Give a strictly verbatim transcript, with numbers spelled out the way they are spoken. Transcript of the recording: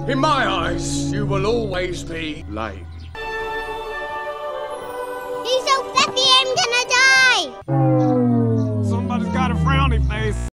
In my eyes, you will always be lame. He's so fluffy, I'm gonna die!